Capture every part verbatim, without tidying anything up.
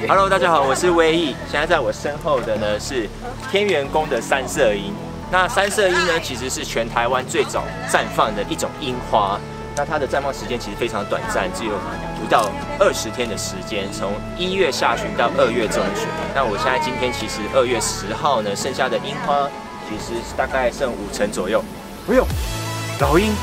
Hello， 大家好，我是威毅。现在在我身后的呢是天元宫的三色樱。那三色樱呢，其实是全台湾最早绽放的一种樱花。那它的绽放时间其实非常短暂，只有不到二十天的时间，从一月下旬到二月中旬。那我现在今天其实二月十号呢，剩下的樱花其实大概剩五成左右。哎呦，老鹰！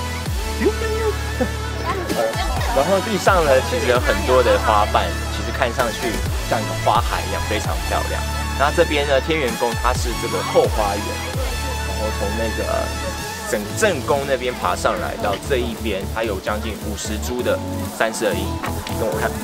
然后地上呢，其实有很多的花瓣，其实看上去像一个花海一样，非常漂亮。那这边呢，天元宫它是这个后花园，然后从那个整正宫那边爬上来到这一边，它有将近五十株的三色樱，跟我看。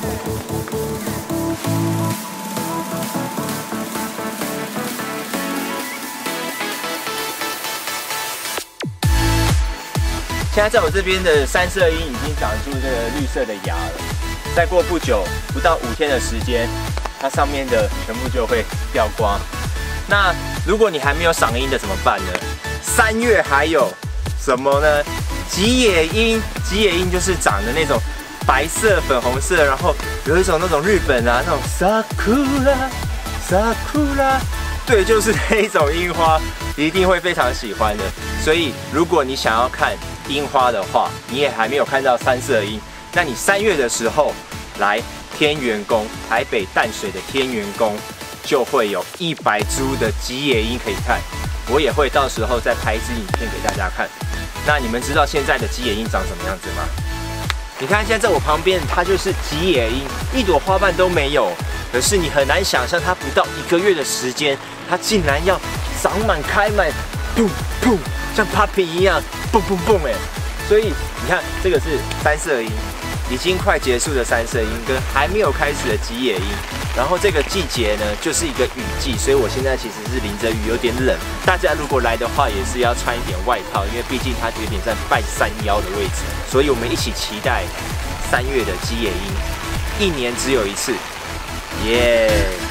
现在在我这边的三色樱已经长出这个绿色的芽了，再过不久，不到五天的时间，它上面的全部就会掉光。那如果你还没有赏樱的怎么办呢？三月还有什么呢？吉野樱，吉野樱就是长的那种白色、粉红色，然后有一种那种日本啊那种 sakura sakura， 对，就是那一种樱花，一定会非常喜欢的。所以如果你想要看樱花的话，你也还没有看到三色樱，那你三月的时候来天元宫，台北淡水的天元宫，就会有一百株的吉野樱可以看。我也会到时候再拍一支影片给大家看。那你们知道现在的吉野樱长什么样子吗？你看现在在我旁边，它就是吉野樱，一朵花瓣都没有。可是你很难想象，它不到一个月的时间，它竟然要长满、开满，砰砰，像 popping 一样，蹦蹦蹦哎！所以你看，这个是三色樱，已经快结束的三色樱，跟还没有开始的吉野樱。然后这个季节呢，就是一个雨季，所以我现在其实是淋着雨，有点冷。大家如果来的话，也是要穿一点外套，因为毕竟它有点在半山腰的位置。所以我们一起期待三月的吉野樱，一年只有一次，耶、yeah